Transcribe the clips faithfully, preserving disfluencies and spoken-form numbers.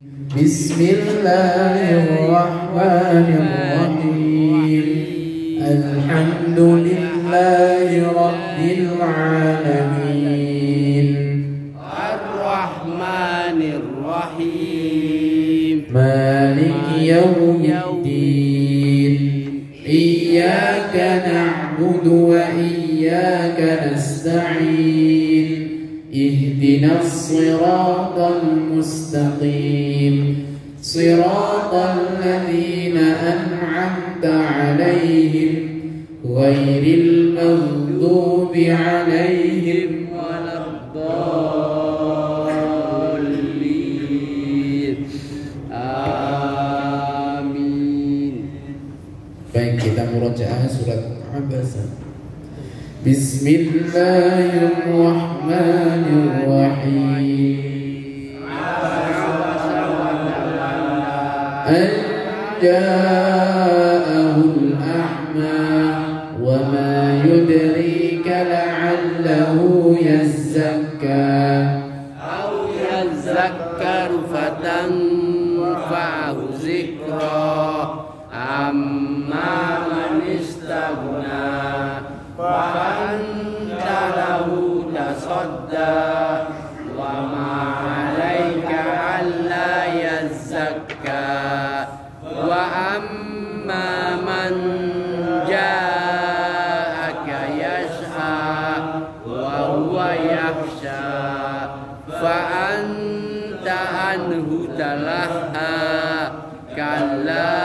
Bismillahirrahmanirrahim. Alhamdulillahi rabbil alamin. Ar-Rahmanir-Rahim. Maliki yawmiddin. Iyyaka na'budu wa iyyaka nasta'in. Ihdinas siratal mustaqim. Siratal ladzina an'amta 'alaihim ghairil maghdubi 'alaihim waladdallin. Amin. Baik, kita murajaah surat Abasa. Bismillahirrahmanirrahim. An ja'ahul a'ma wa ma yudrika la'allahu yazzakka aw yazzakkaru fatanfa'ahu zikra amma man istaghna fa'anta lahu tasadda wa ma 'alaika alla yazzakka wa amma man ja'aka yas'a wa huwa yakhsha fa'anta anhu talaha kalla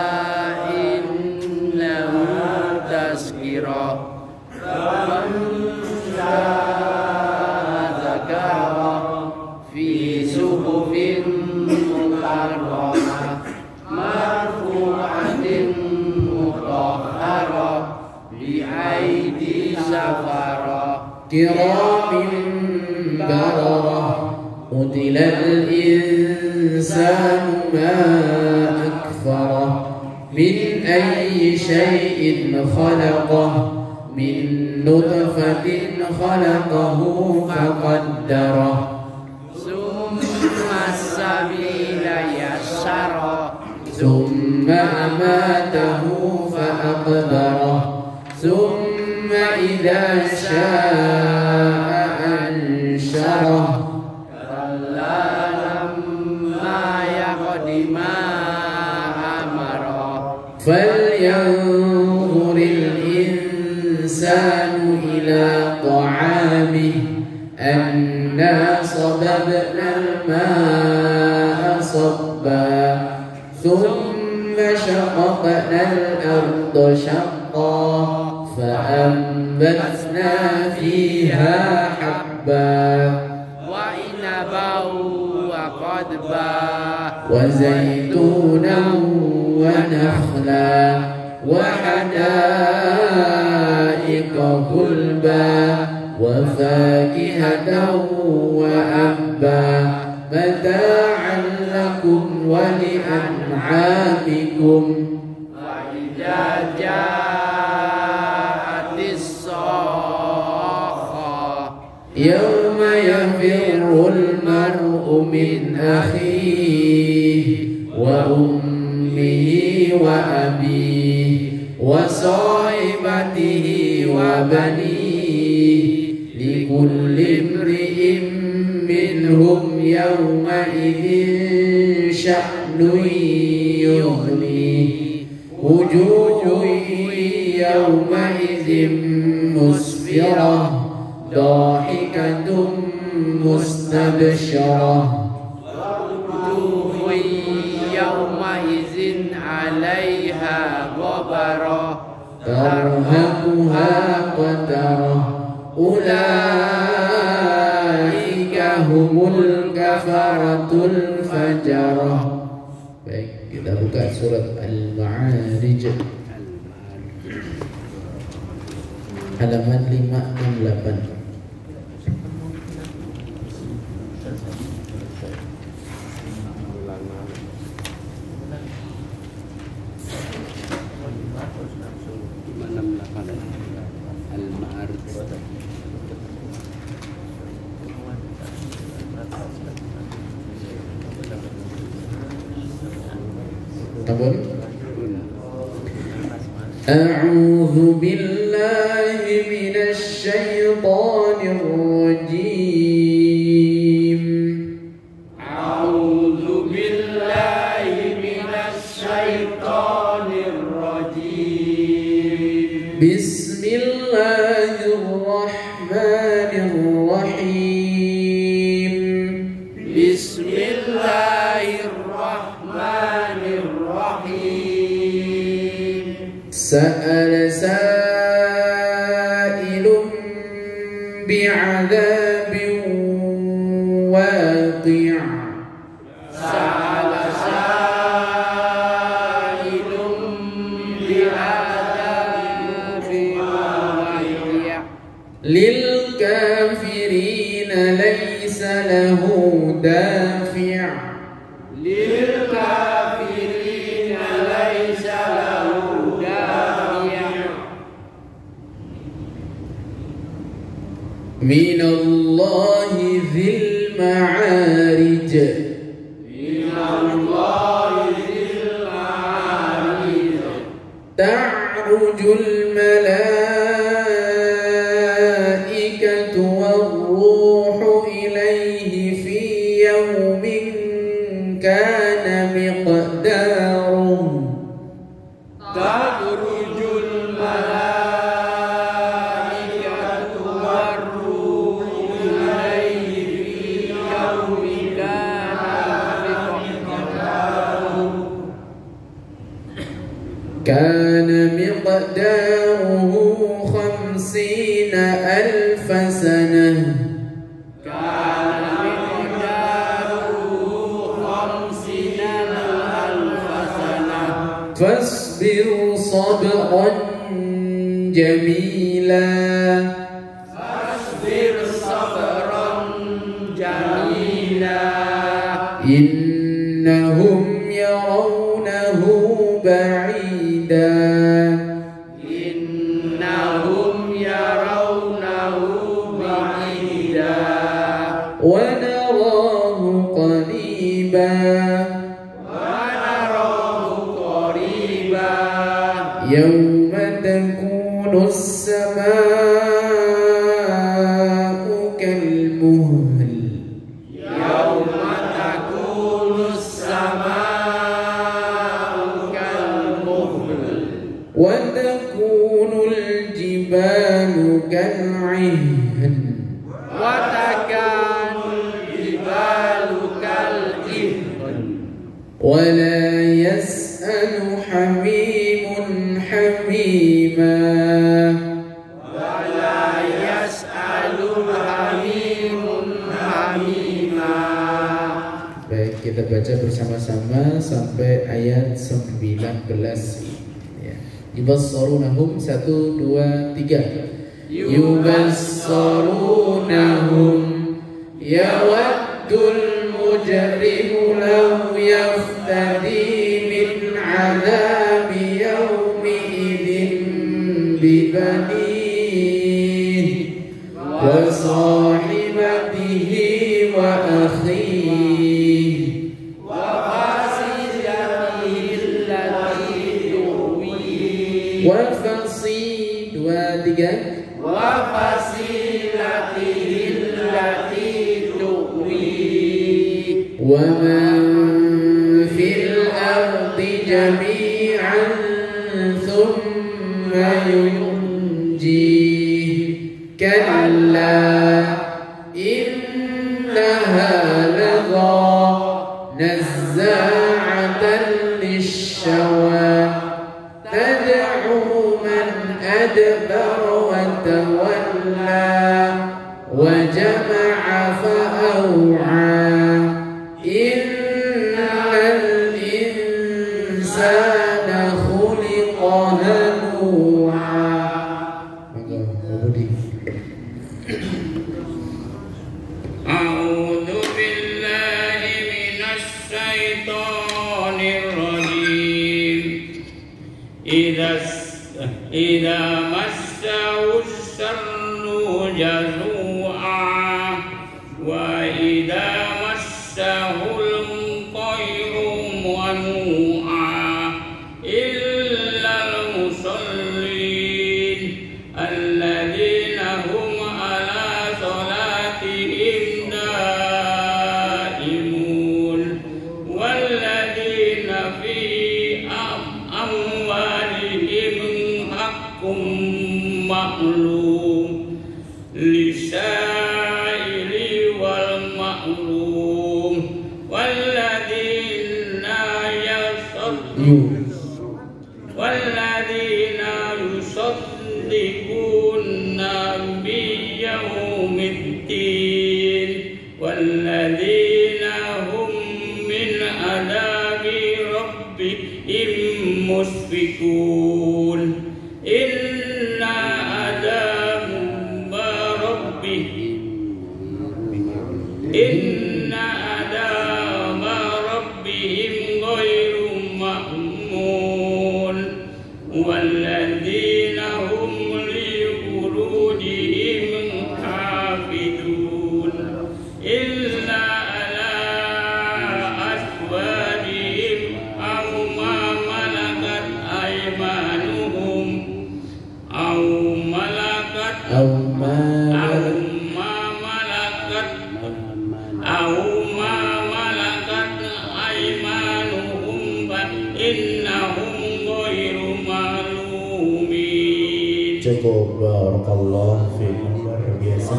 innahu tazkirah fi suhufin mukarramah marfu'atin mutahharah bi aidi safara kiramin bararah qutilal insanu ma akfarah min ayyi shay'in khalaqah min nutfatin khalaqahu faqaddarah summa sabila yassara summa amatahu faqaddarah summa idza syaa'a ansyarah kalla lamma yaqdi ma amara falyanzuril insanu ila ta'amih anna sababna al-ma'a sabba thumma shaqaqna al-arda shaqqa fa'anbatna fiha habba wa inaban wa qadba wa zaytunan wa nakhla وحدائق غلبا وفاكهة وأبا متاعا لكم ولأنعامكم وإذا جاءت الصاخة يوم يفر المرء من أخيه وأمه وأبيه وصاحبته وبنيه لكل امرئ منهم يومئذ شأن يغنيه وجوه يومئذ مسفرة ضاحكة مستبشرة ووجوه يومئذ عليها غبرة ترهقها قترة أولئك هم الكفرة الفجرة. Baik, kita buka surat Al-Ma'arij halaman lima enam delapan. Tabun. A'udzu billahi minasy syaithanir rajim. A'udzu billahi minasy syaithanir rajim. Bismillahirrahmanirrahim. Bismillahirrahmanirrahim. Sa'ala sa'ilun bi'adzabin waqi'. Sa'ala sa'ilun bi'adzabin waqi'. Lil kafirina laysa lahu dafi'. Lil kafirina laysa lahu dafi'. Minallahi dzil ma'arij. Minallahi dzil ma'arij. Ta'rujul malaikatu war-ruhu ilayhi fi yawmin kana miqdaruhu. Ta'rujul malaikatu war-ruhu ilayhi fi yawmin kana miqdaruhu. Kana miqdaruhu khamsina alf sanah. Kana miqdaruhu khamsina alf sanah. Fasbir sabran jamila. Fasbir sabran jamila. Innahum yarawnahu ba'ida. Innahum yarawnahu ba'ida. Wa narahu qariba. Wa narahu qariba. Yawma takunu as-samaa'u kalmuhl. Yawma takunu as-samaa'u kalmuhl. Wa takunu al-jibalu kal'ihn. Wa takanul jibalu kal'ihn. Wa la yas'alu hamimun hamima. Wa la yas'alu hamimun hamima. Baik, kita baca bersama-sama sampai ayat sembilan belas. Ya. Yubassarunahum, satu, dua, tiga. Yubassarunahum yawaddul mujrimu law yaftadi min azabi yawmi idzin bibanihi wa sahibatihi wa akhihi Wa fasilatihi allati tuwi. wa fasi, dua, tiga. Wa fasilatihi allati tuwi. Wa man fil ardi jami'an thumma yunjihi kalla innaha lagha nazza'atan lish-shawa tad'u man adbara wa tawalla wa jama'a fa'aw'a. Innal insana khuliqa halu'a. Monggo, Pak Budi. A'udzu billahi minasy syaithanir rajim. Idza idza massahu syarru jazua wa idza massahul khairu manu'a. والذين يصدقون بيوم الدين والذين هم من عذاب ربهم مشفقون إن عذاب ربهم إن عذاب ربهم غير مأمون والذين هم لفروجهم حافظون إلا على أزواجهم أو ما ملكت أيمانهم أو ملكت أو ما أو ما ملكت أو ما ملكت أيمانهم فإنهم غير ملومين. Cukup, barakallahu fiikum, luar biasa.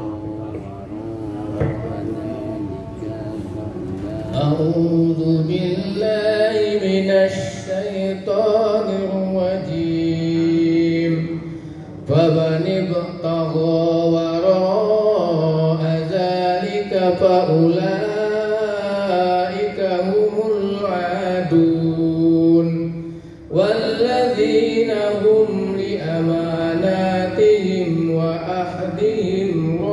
A'udzu billahi minasy syaithanir rajim. Faman ibtagha wara'a dzalika faulaika humul 'adun walladzina hum li amanatihim wa ahdihim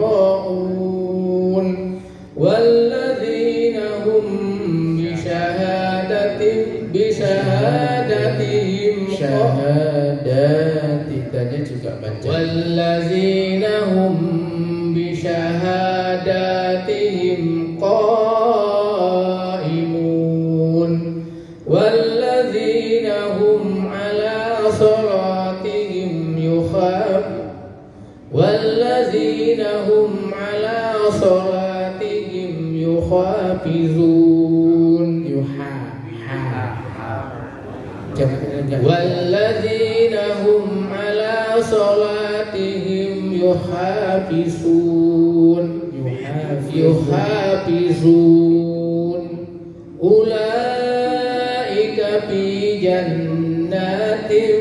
ra'un walladzina hum bi syahadatin bi syahadatihim syahadati tanya juga baca walladzina hum bi syahadatihim qaimun walladzina hum ala salatihim yukhaf walladzina hum ala salatihim yukhafizun yuha walladzina hum ala salatihim yuhafizun yuhafizun ulaika fi jannatin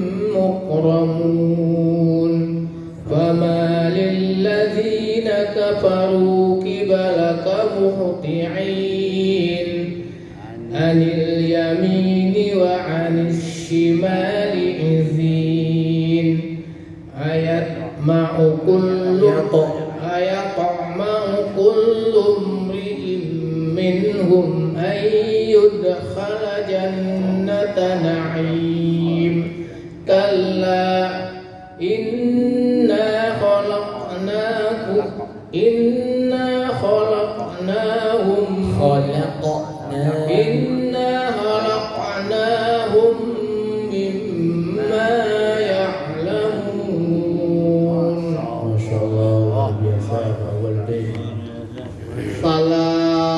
mukramun fama lilladzina kafaru kibalaka muhti'in anil yamini wa anis shimali izin ayat ma'u kullu ayat ma'u kullu mri'in minhum ayyudkhala jannata na'im kalla inna khalaqnakum inna khalaqnahum khalaqna inna khalaqnahum mimma ya'lamun. Masyaallah, biasa awal day. Fala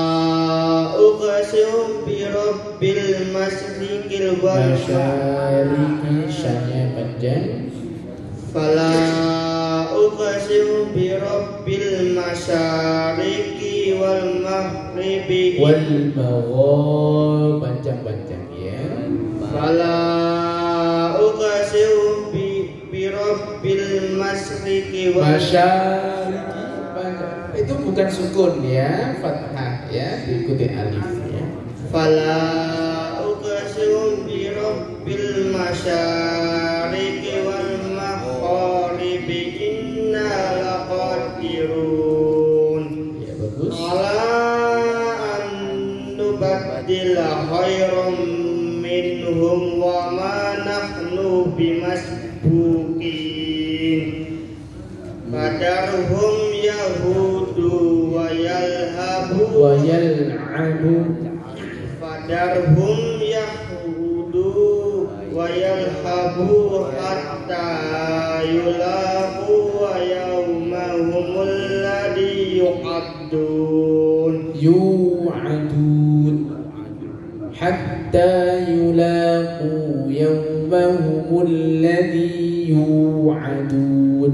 uqsimu bi rabbil masyriqil wal masyariqi syanya panjang. Fala uqsimu bi rabbil masyariqi wal maghribi wal maghrib panjang-panjang ya. Fala uqsimu bi bi rabbil masyriqi wal masyariqi panjang. Itu bukan sukun ya, fathah ya, diikuti alif ya. Fala uqsimu bi rabbil masyariqi wal maghribi inna laqadirun. Ya bagus. Ala an nubaddila khairam minhum wa ma nahnu bimasbuqin. Fadarhum yahudu wa yalhabu wa yal'abu Fadarhum yahudu wa yalhabu hatta yulaqu wa yawmahumul ladhi yu'addun yu'adun hatta yulaqu yawmahumul ladhi yu'adun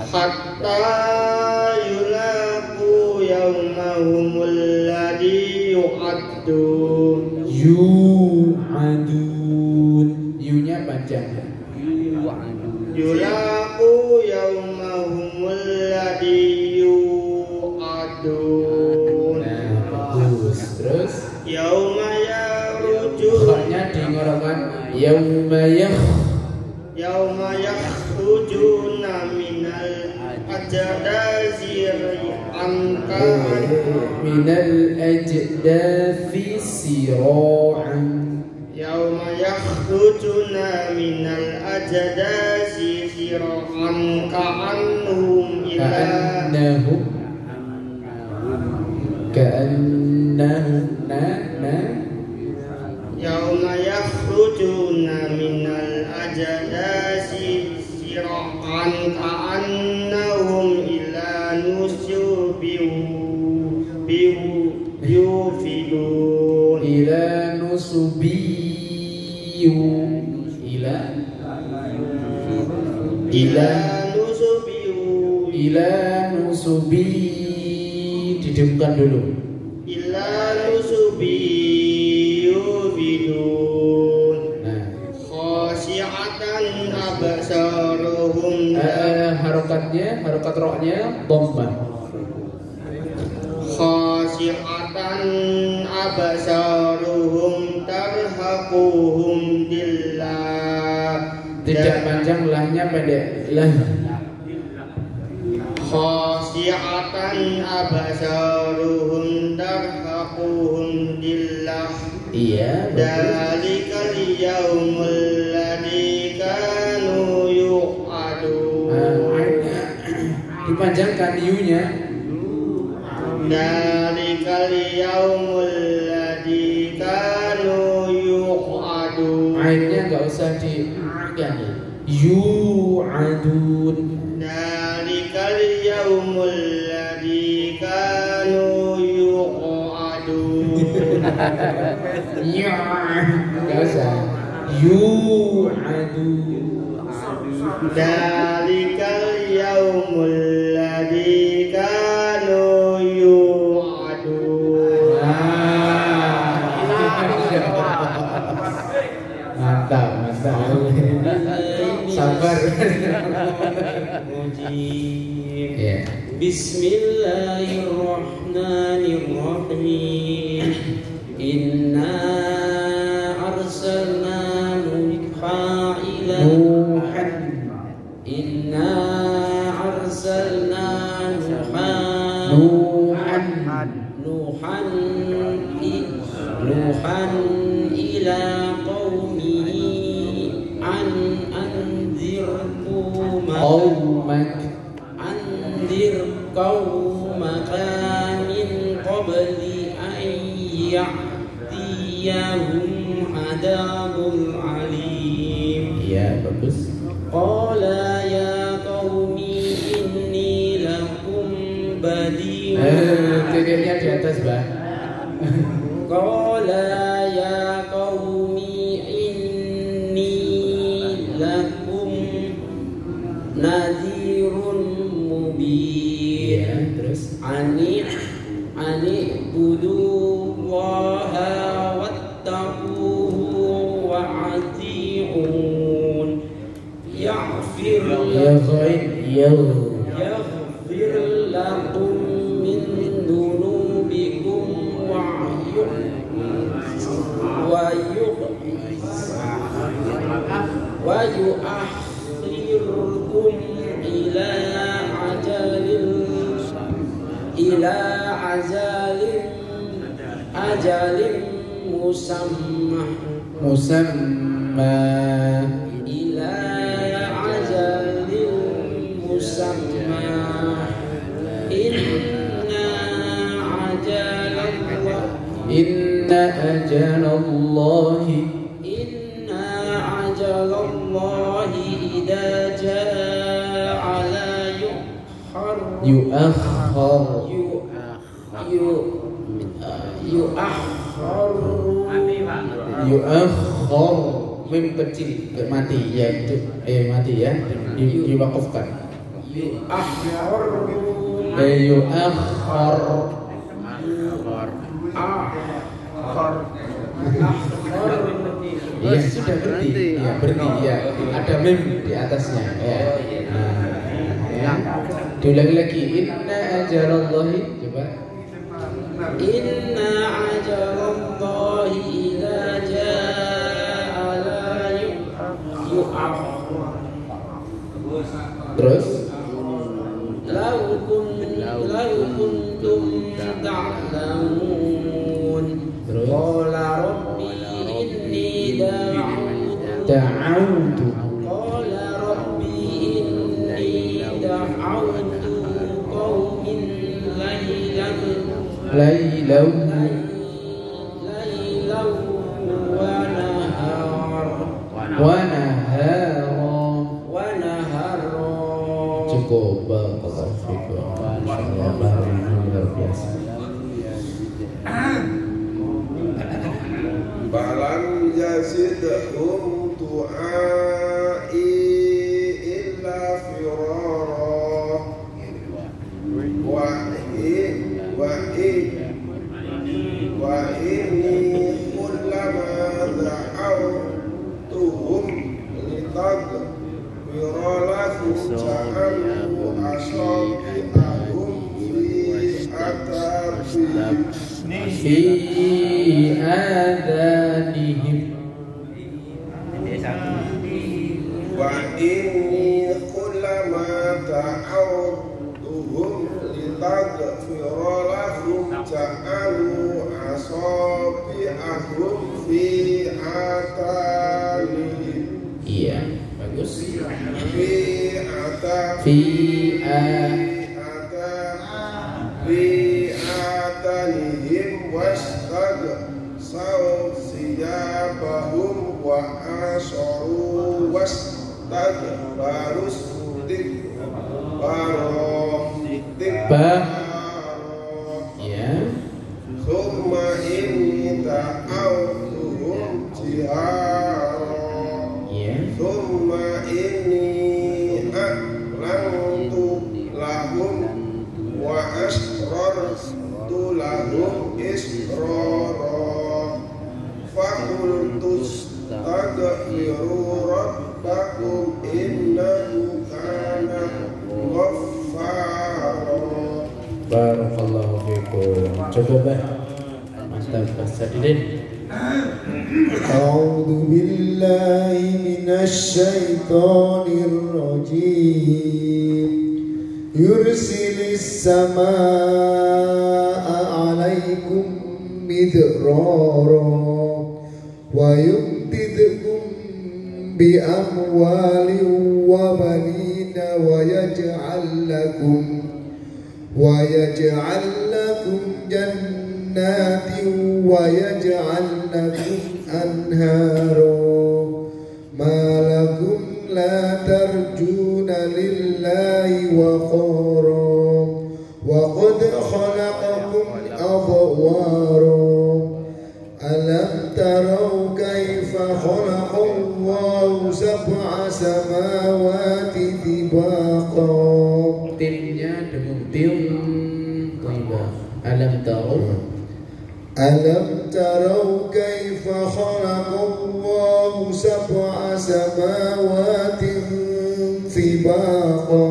hatta yulaqu yawmahumul ladhi yu'adun. Yu'adun. Yunya panjang. Yulaku yaumahumul ladzi yu'adun. Nah, bagus. Terus Yauma yaruju. Kha-nya dingorokan yauma yakh. Yauma yakhrujuna minal ajdazi anka. Minal ajdathi sira'an. Yauma yakhrujuna minal ajdazi sira'an ka'annahum ila Ka'annahum Ka'annahum na na Yauma yakhrujuna minal ajdazi sira'an ka'annahum ila nusubin yufidun. ila nusubiyu ila ila nusubiyu ila nusubi didemkan dulu. ila nusubi yufidun. Nah, khasyi'atan absaruhum eh, harokatnya harokat rohnya dhammah. khasyi'atan absaruhum tarhaquhum dillah. Tidak panjang, lahnya pendek. Lah. khasyi'atan absaruhum tarhaquhum dillah. Iya, Dalikal yaumul ladzi kanu yu'adun. Nah, dipanjangkan yunya. Dalikal yaumul ladzi kanu yu'adun. Ainnya nggak usah diakan. Yu'adun. Dalikal yaumul ladzi kanu yu'adun. Ya, nggak usah. Yu'adun. Dalikal yaumul ladzi kanu yu'adun. Mantap, mantap. Sabar. Ya. Bismillahirrahmanirrahim. Inna arsalna Nuha ila Nuhan. Inna arsalna Nuha Nuhan. Nuhan i- Nuhan ila qaumihi an anzir qaumaka Qaumak. anzir qaumaka min qabli an ya'tiyahum adabul alim. Ya, bagus. Qala ya qaumi inni lakum badiun. Eh, titiknya di atas, Bah. Qala ya qaumi inni lakum nadhirun mubin. Ya, terus Ani ani budullaha wattaquhu wa ati'un. Yaghfir ya ghaib ya. yaghfir lakum min dunubikum wa yuh- wa yuh- wa yu'akhirkum ila ajalin ila ajalin ajalin musammah Musamma. ila ajalin musammah. Inna ajalallah Inna ajalallahi Inna ajalallahi idza jaa la yukhar yu'akhkhar. yu yu yu'akhkhar Yu'akhkhar. Mim kecil nggak mati ya itu eh mati ya Di- diwakafkan. yu'akhkhar Eh yu'akhkhar. akhar Iya sudah berhenti, ya berhenti ya. Ada mem di atasnya. Ya. Nah, ya. Diulangi lagi. Inna ajalallahi. Coba. Inna ajalallahi idza jaa la yu'akhkhar. Terus. Lau kun lau kuntum ta'lamun. Qala rabbi inni da'awtu Da'awtu. Qala rabbi inni da'awtu qawmin laylan Lailau. laylan wa nahar Wa nahara. wa nahara. Cukup. Barakallahu fikum. Masyaallah, luar biasa. Balam yazidhum du'ai illa firara wa in wa in wa inni kullama da'awtuhum litaghfira lahum ja'alu asabi'ahum fi atabihim Fi adanihim. wa inni kullama ta'awtuhum litaghfira lahum ja'alu asabi'ahum fi atanihim Iya, bagus. fi atanihim Fi a fi atanihim wastag saw siyabahum wa asaru wastag barus tik baro tik Ba. baro Ya. summa inni ta'awtuhum jihara Ya. summa inni a'lantu lahum wa asrartu lahum israra fakultus taghfiru rabbakum innahu kana ghaffara. Barakallahu fikum. Coba Bah. Mantap Mas Sadidin. أعوذ بالله من الشيطان الرجيم يرسل السماء عليكم مدرارا ويمددكم بأموال وبنين ويجعل لكم ويجعل لكم جنات ويجعل لكم أنهارا ما لكم لا ترجون لله وقارا وقد خلقكم أضوارا ألم تروا كيف خلق الله سبع سماوات طباقا Timnya dengan tim Tiba. Alam tahu. ألم تروا كيف خلق الله سبع سماوات طباقا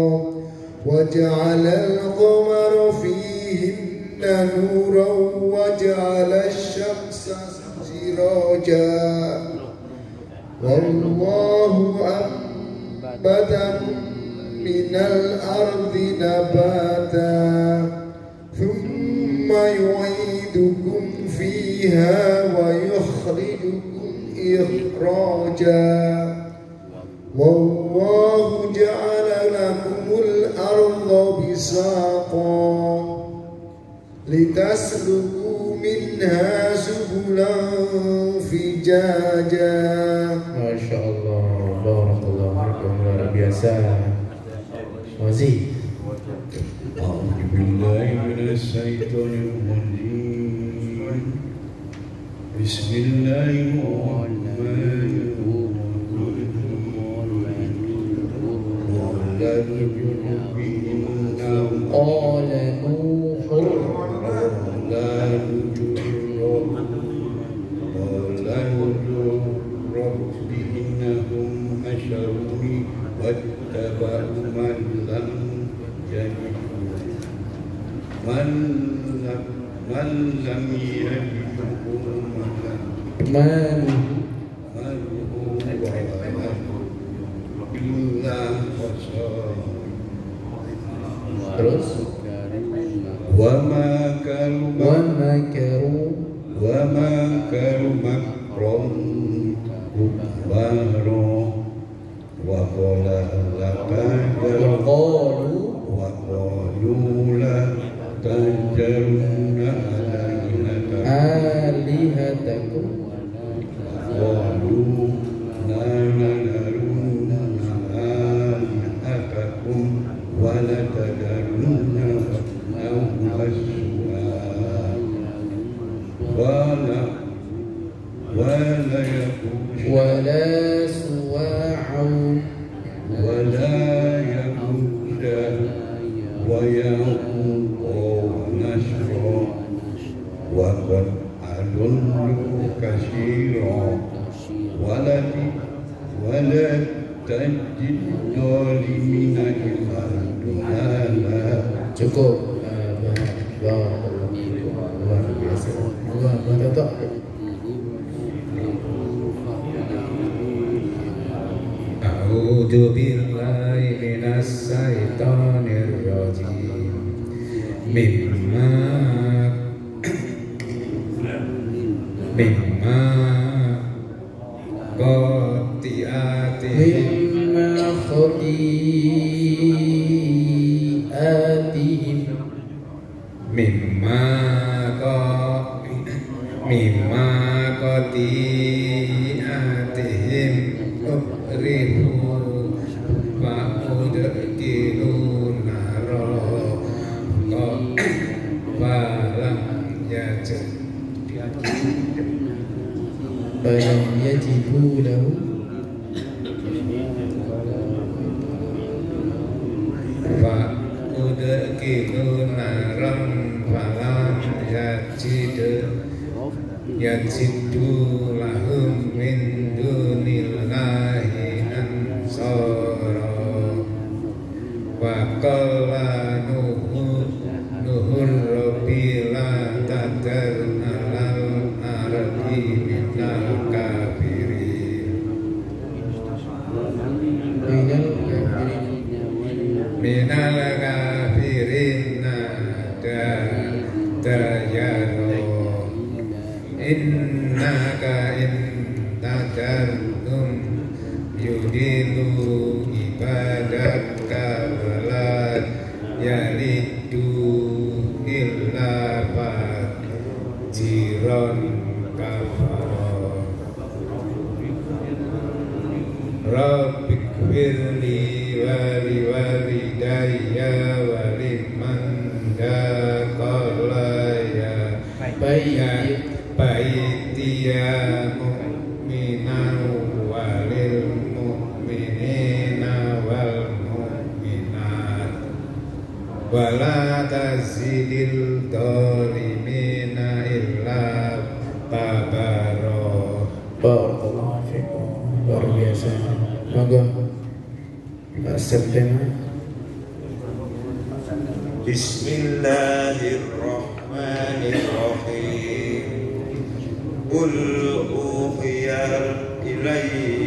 وجعل القمر فيهن نورا وجعل الشمس سراجا والله أنبتكم من الأرض نباتا ثم يعيدكم فيها ويخرجكم إخراجا والله جعل لكم الأرض بساطا لتسلكوا منها سبلا فجاجا. Masya Allah. Barakallahu fikum. Luar biasa. Wazir. أعوذ بالله من الشيطان الرجيم بسم الله الرحمن الرحيم قال نوح قال لم يجده مالا maluhu إلا خسارا terus ومكروا wa makaru ومكروا مكرا كبارا وقال لا wa تجروا qalu وقالوا لا تجرن علينا alihatakum قالوا لا نذرن آلهتكم ولا تذرن أو أسواء ولا ولا يغوث wala suwa'u ولا يغوث ويعوق ونسرا وقد أضلوا كثيرا ولا ولا تجد الظالمين إلا ضلالا. cukup. Barakallahu luar biasa. Allah berkata A'udzu billahi minas syaitonir rajim. Mimma mimma qati'atihim mimma khati'atihim mimma qa mimma qati'atihim ribu fa'udkilu naro falam yajid falam yajidu lahu fa'udkilu naram falam yajid yajidu lahum min dunillahi ansara wa qala nuhu nuhur rabbi la tadar alal ardi minal kafirin minal kafirin nada dayaro innaka intadartum yudilu ibadaka walad yalidu illa fajiron kafara rabbik firli wali walidayya waliman dakala ya bayyid baitiya mu'minan walil mu'minina wal mu'minat wala tazidil dhalimina illa tabaro. Barakallahu fikum. Luar biasa. Monggo September. Bismillahirrahmanirrahim. Qul uhiya ilayya